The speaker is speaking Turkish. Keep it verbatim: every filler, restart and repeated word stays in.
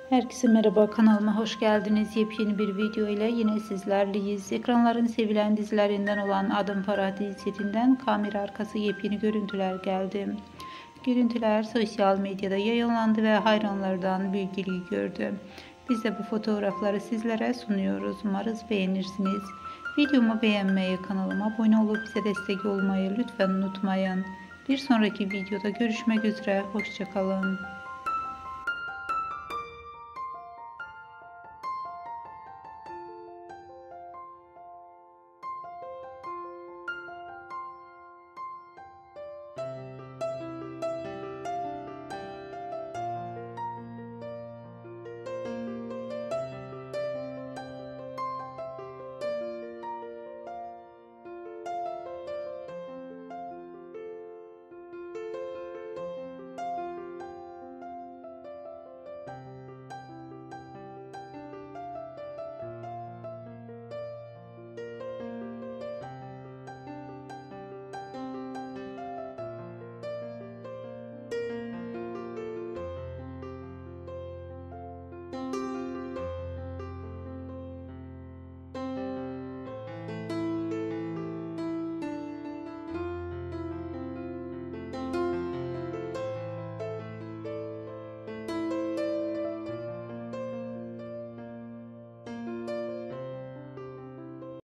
Herkese merhaba, kanalıma hoş geldiniz. Yepyeni bir video ile yine sizlerleyiz. Ekranların sevilen dizilerinden olan Adım Farah dizisinden kamera arkası yepyeni görüntüler geldi. Görüntüler sosyal medyada yayınlandı ve hayranlardan büyük ilgi gördü. Biz de bu fotoğrafları sizlere sunuyoruz. Umarız beğenirsiniz. Videomu beğenmeyi, kanalıma abone olup bize destek olmayı lütfen unutmayın. Bir sonraki videoda görüşmek üzere. Hoşça kalın.